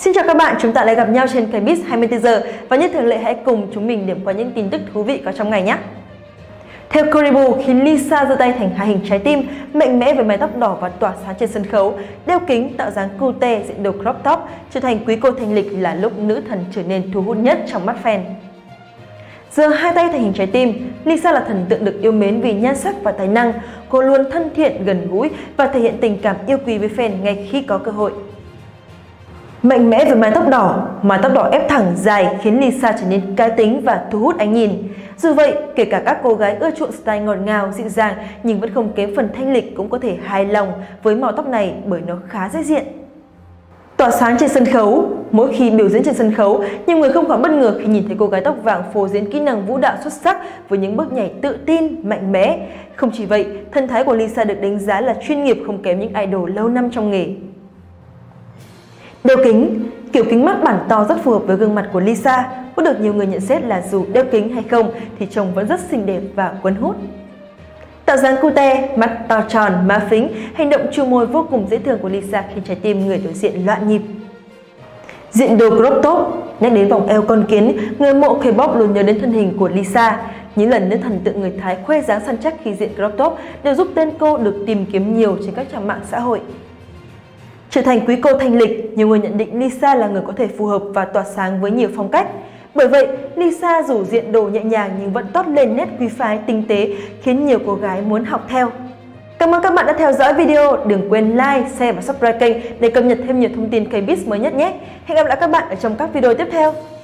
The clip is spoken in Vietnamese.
Xin chào các bạn, chúng ta lại gặp nhau trên kênh Biz 24 giờ và như thường lệ hãy cùng chúng mình điểm qua những tin tức thú vị có trong ngày nhé. Theo Koribu, khi Lisa giơ tay thành hai hình trái tim, mạnh mẽ với mái tóc đỏ và tỏa sáng trên sân khấu, đeo kính tạo dáng cute diện đồ crop top, trở thành quý cô thanh lịch là lúc nữ thần trở nên thu hút nhất trong mắt fan. Giơ hai tay thành hình trái tim, Lisa là thần tượng được yêu mến vì nhan sắc và tài năng. Cô luôn thân thiện, gần gũi và thể hiện tình cảm yêu quý với fan ngay khi có cơ hội. Mạnh mẽ với mái tóc đỏ ép thẳng dài khiến Lisa trở nên cá tính và thu hút ánh nhìn. Dù vậy, kể cả các cô gái ưa chuộng style ngọt ngào, dịu dàng nhưng vẫn không kém phần thanh lịch cũng có thể hài lòng với màu tóc này bởi nó khá dễ diện. Tỏa sáng trên sân khấu. Mỗi khi biểu diễn trên sân khấu, nhiều người không khỏi bất ngờ khi nhìn thấy cô gái tóc vàng phô diễn kỹ năng vũ đạo xuất sắc với những bước nhảy tự tin, mạnh mẽ. Không chỉ vậy, thân thái của Lisa được đánh giá là chuyên nghiệp không kém những idol lâu năm trong nghề. Đeo kính. Kiểu kính mắt bản to rất phù hợp với gương mặt của Lisa. Có được nhiều người nhận xét là dù đeo kính hay không thì trông vẫn rất xinh đẹp và cuốn hút. Tạo dáng cute, mắt to tròn, má phính, hành động chu môi vô cùng dễ thương của Lisa khiến trái tim người đối diện loạn nhịp. Diện đồ crop top. Nhắc đến vòng eo con kiến, người mộ K-pop luôn nhớ đến thân hình của Lisa. Những lần nữ thần tượng người Thái khoe dáng săn chắc khi diện crop top đều giúp tên cô được tìm kiếm nhiều trên các trang mạng xã hội. Trở thành quý cô thanh lịch, nhiều người nhận định Lisa là người có thể phù hợp và tỏa sáng với nhiều phong cách. Bởi vậy, Lisa dù diện đồ nhẹ nhàng nhưng vẫn toát lên nét quý phái tinh tế khiến nhiều cô gái muốn học theo. Cảm ơn các bạn đã theo dõi video, đừng quên like, share và subscribe kênh để cập nhật thêm nhiều thông tin K-Biz mới nhất nhé. Hẹn gặp lại các bạn ở trong các video tiếp theo.